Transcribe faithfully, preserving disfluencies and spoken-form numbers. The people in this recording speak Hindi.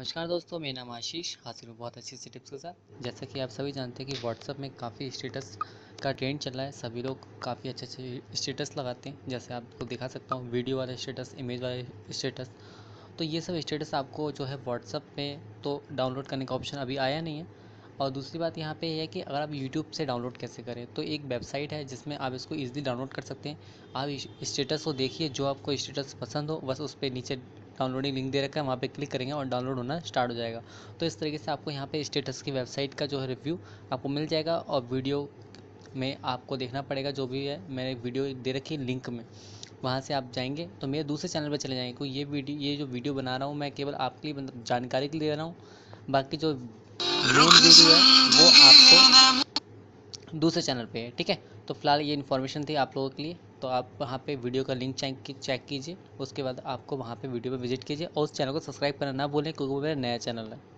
नमस्कार दोस्तों, मेरा नाम आशीष हासिल हूँ बहुत अच्छी सी टिप्स के साथ। जैसा कि आप सभी जानते हैं कि व्हाट्सअप में काफ़ी स्टेटस का ट्रेंड चल रहा है। सभी लोग काफ़ी अच्छे अच्छे स्टेटस लगाते हैं। जैसे आपको दिखा सकता हूँ वीडियो वाले स्टेटस, इमेज वाले स्टेटस। तो ये सब स्टेटस आपको जो है व्हाट्सअप में तो डाउनलोड करने का ऑप्शन अभी आया नहीं है। और दूसरी बात यहाँ पे ये है कि अगर आप यूट्यूब से डाउनलोड कैसे करें, तो एक वेबसाइट है जिसमें आप इसको ईज़िली डाउनलोड कर सकते हैं। आप स्टेटस को देखिए, जो आपको स्टेटस पसंद हो बस उस पर नीचे डाउनलोडिंग लिंक दे रखा है, वहाँ पे क्लिक करेंगे और डाउनलोड होना स्टार्ट हो जाएगा। तो इस तरीके से आपको यहाँ पे स्टेटस की वेबसाइट का जो है रिव्यू आपको मिल जाएगा। और वीडियो में आपको देखना पड़ेगा, जो भी है मैंने वीडियो दे रखी है लिंक में, वहाँ से आप जाएंगे तो मेरे दूसरे चैनल पर चले जाएंगे। क्योंकि ये वीडियो ये जो वीडियो बना रहा हूँ मैं केवल आपके लिए मतलब जानकारी के लिए दे रहा हूँ। बाकी जो मेन वीडियो है वो आपको दूसरे चैनल पे है, ठीक है। तो फिलहाल ये इन्फॉर्मेशन थी आप लोगों के लिए। तो आप वहाँ पे वीडियो का लिंक चेक चेक कीजिए, उसके बाद आपको वहाँ पे वीडियो पे विजिट कीजिए और उस चैनल को सब्सक्राइब करना ना भूलें, क्योंकि वो मेरा नया चैनल है।